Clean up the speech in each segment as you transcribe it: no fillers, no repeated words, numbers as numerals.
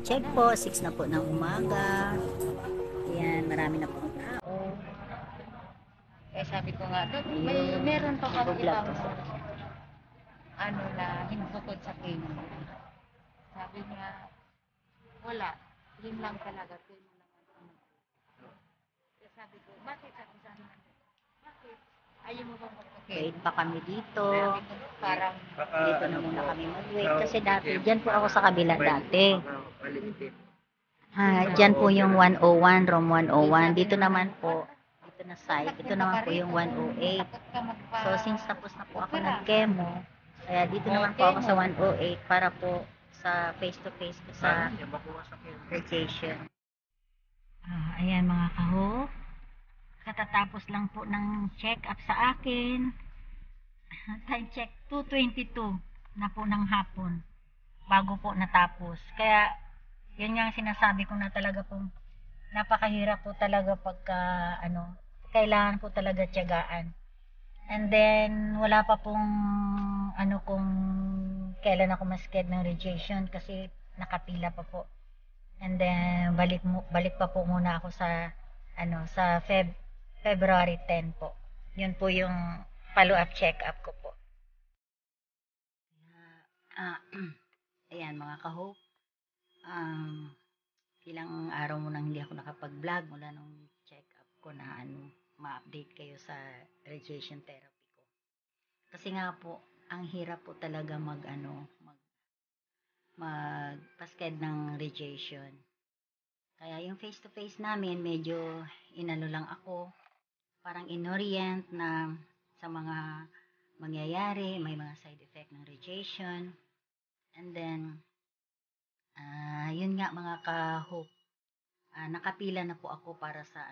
check po, 6 na po ng umaga. Ayan, marami na po tao. Eh sabi ko nga, "Dok, meron pa kang Nag-vlog ibang po siya. ano na hindi bukod sa chemo." Sabi niya, wala. Yun lang talaga. Chemo lang ang ano. Kaya sabi ko, bakit? Sabi niya, bakit? Ayaw mo bang magpa-chemo? Wait pa kami dito. Sabi ko, parang Dito na muna kami mag-wait. Kasi dati, dyan po ako sa kabila dati. Dyan po yung 101, room 101. Dito naman po, dito na side. Ito naman po yung 108. So, since tapos na po ako nag-chemo, kaya dito naman po ako sa 108 para po sa face-to-face ko sa radiation. Ayan mga kaho. Katatapos lang po ng check-up sa akin. Time check, 2:22 na po ng hapon. Bago po natapos. Kaya, yun nga ang sinasabi ko na talaga pong napakahirap po talaga pagka, kailangan po talaga tiyagaan. And then, wala pa pong, kung kailan ako mas-schedule ng radiation kasi nakapila pa po. And then, balik pa po muna ako sa, sa February 10 po. Yun po yung follow-up check-up ko po. Ayan mga ka-hope. Ilang araw mo nang hindi ako nakapag-vlog mula nung check-up ko na ma-update kayo sa radiation therapy ko. Kasi nga po, ang hirap po talaga magpasked ng radiation. Kaya yung face-to-face namin, medyo lang ako, parang inorient na sa mga mangyayari, may mga side effect ng radiation. And then, yun nga mga ka-hope, nakapila na po ako para sa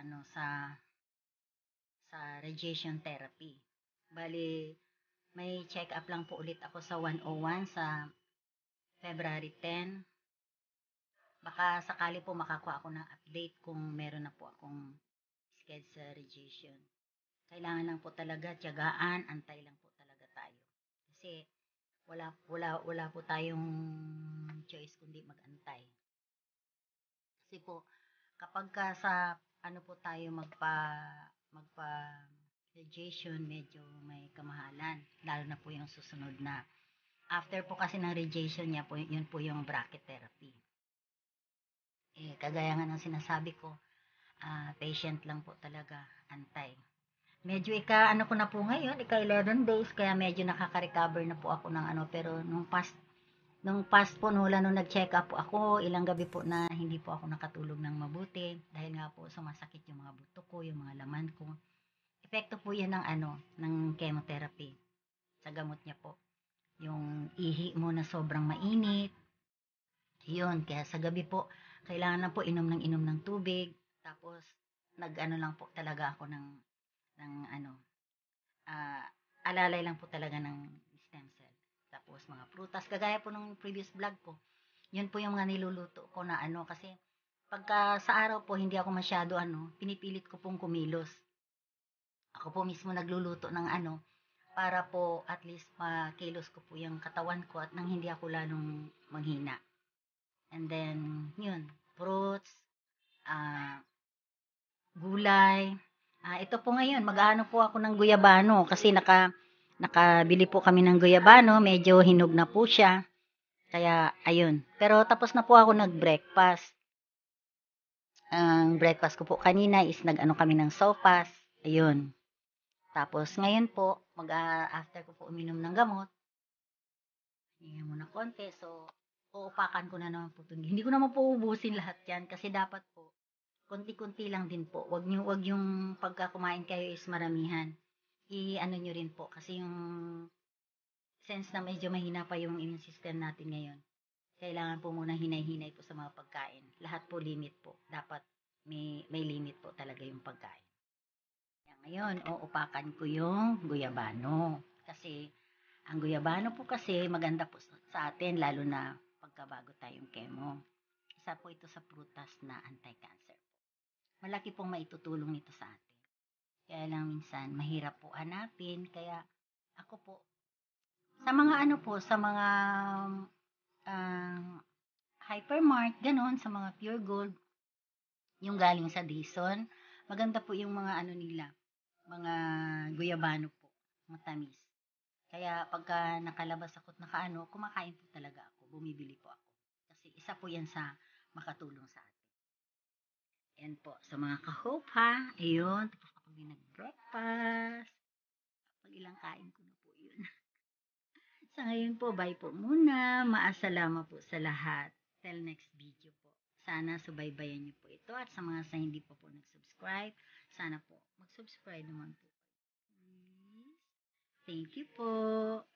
sa radiation therapy. Bali, may check-up lang po ulit ako sa 101 sa February 10. Baka sakali po makakuha ako ng update kung meron na po akong schedule sa radiation. Kailangan lang po talaga tiyagaan, antay lang po talaga tayo. Kasi wala po tayong choice kundi magantay. Kasi po kapag sa po tayo magpa radiation, medyo may kamahalan, lalo na po yung susunod na after po kasi ng radiation niya po, yun po yung bracket therapy. Kagaya nga ng sinasabi ko, patient lang po talaga, antay. Medyo ko na po ngayon, 11 days, kaya medyo nakaka-recover na po ako ng pero nung past po, nung nag-check up po ako, ilang gabi po na hindi po ako nakatulog ng mabuti, dahil nga po sumasakit yung mga buto ko, yung mga laman ko. Epekto po yan ng chemotherapy, sa gamot niya po. Yung ihi mo na sobrang mainit, yun, kaya sa gabi po, kailangan na po inom ng tubig, tapos lang po talaga ako ng alalay lang po talaga ng stem cell. Tapos mga prutas, kagaya po ng previous vlog ko, yun po yung mga niluluto ko na kasi pagka sa araw po, hindi ako masyado pinipilit ko pong kumilos. Ako po mismo nagluluto ng para po at least makilos ko po yung katawan ko at nang hindi ako lalong manghina. And then, yun, fruits, gulay. Ito po ngayon, mag-ano po ako ng guyabano kasi nakabili po kami ng guyabano, medyo hinog na po siya. Kaya, ayun. Pero tapos na po ako nag-breakfast. Ang breakfast ko po kanina is kami ng sopas. Ayun. Tapos ngayon po, after ko po uminom ng gamot, hinga muna konti. So, uupakan ko na naman po. Hindi ko naman po ubusin lahat yan kasi dapat po, konti-konti lang din po. Wag yung pagka kumain kayo is maramihan. Nyo rin po kasi yung sense na medyo mahina pa yung immune system natin ngayon. Kailangan po muna hinay-hinay po sa mga pagkain. Lahat po limit po. Dapat may limit po talaga yung pagkain. Ngayon, uupakan ko yung guyabano. Kasi, ang guyabano po kasi maganda po sa atin, lalo na pagkabago tayong chemo. Isa po ito sa prutas na anti-cancer. Malaki pong maitutulong nito sa atin. Kaya lang minsan, mahirap po hanapin. Kaya, ako po, sa mga sa mga Hypermart, ganon, sa mga pure gold, yung galing sa Dison. Maganda po yung mga ano nila, mga guyabano po, matamis. Kaya pagka nakalabas ako at nakaano, kumakain po talaga ako, bumibili po ako. Kasi isa po yan sa makatulong sa atin. Yan po, sa mga ka-hope ha, ayun, tapos ako din nag-breakfast. Pag ilang kain ko na po yun. Sa ngayon po, bye po muna. Maasalama po sa lahat. Till next video po. Sana subaybayan niyo po ito at sa mga sa hindi pa po nag-subscribe, sana po mag-subscribe naman po. Please. Thank you po.